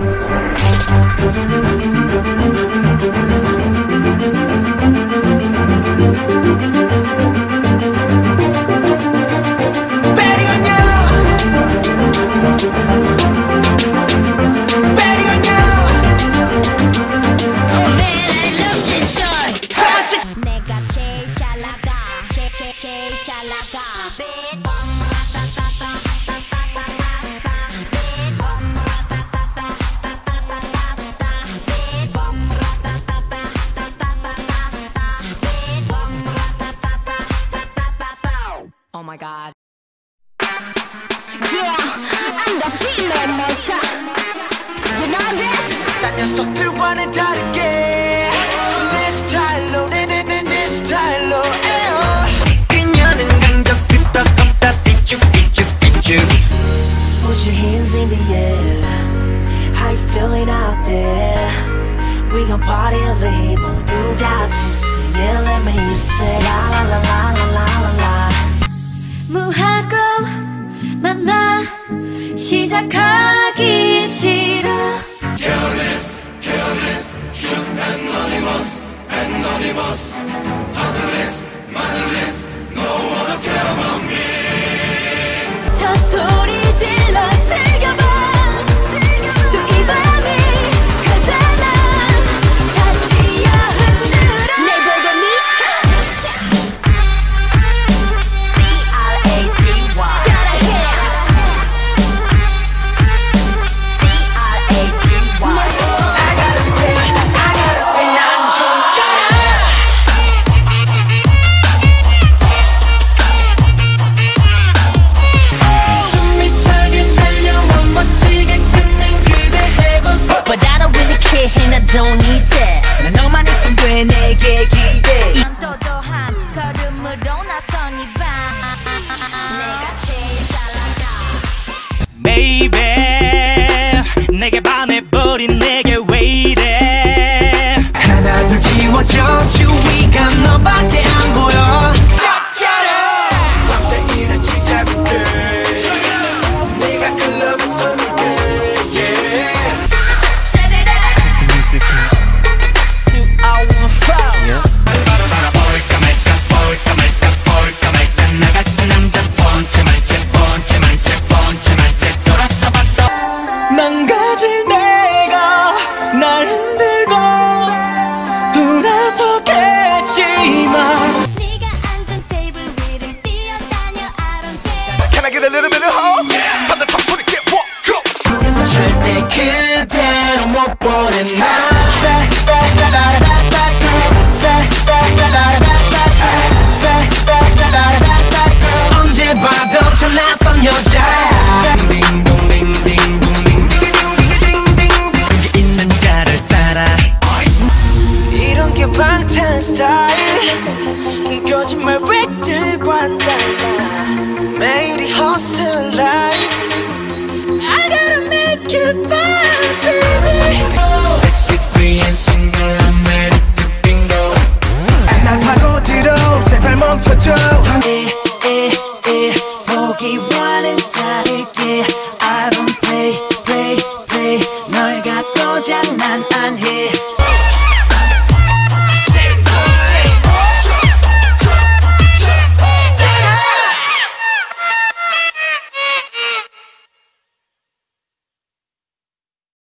Oh my god. Yeah, I'm the female monster. You know that? 난 녀석들과는 다르게 내 스타일로 내 스타일로 그녀는 강적 끄떡없다 삐쭉 Put your hands in the air. How you feeling out there? We gon' party over here 모두 같이 sing it. Let me hear you say la la la la la la la. 무하고 만나 시작하기 싫어. Careless, shook anonymous, heartless, mannerless, no one care about me. 저 소리 질러 즐겨봐. 또 이 밤이 가잖아. 다 뛰어 흔들어. 내 보고 미쳐. Don't need that. 난 너만 있으면 돼 내게 기대. 난 또한 걸음으로 나선 이 밤. 내가 제일 잘 나가. Baby 내게 반해버린 내게 왜 이래. 하나 둘 지워져 주위가 너밖에 안 보여. 밤새 일을 지잡을게. 네가 클럽에 쏘는게. 망가질 내가 날 흔들고 돌아서겠지만 네가 앉은 테이블 위를 뛰어다녀 I don't care. Can I get a little bit of hope? From the top to the get walk, go. 절대 그대로 못 보내 나. 언제 봐도 저 낯선 여자. 있는 자를 따라 이런 게 방탄 스타일. 거짓말 왜 들고 안 달라. 매일이 hustle life. I gotta make you fine baby. Sexy free and single I'm ready to bingo. 날 파고들어 제발 멈춰줘. 보기와는 다르게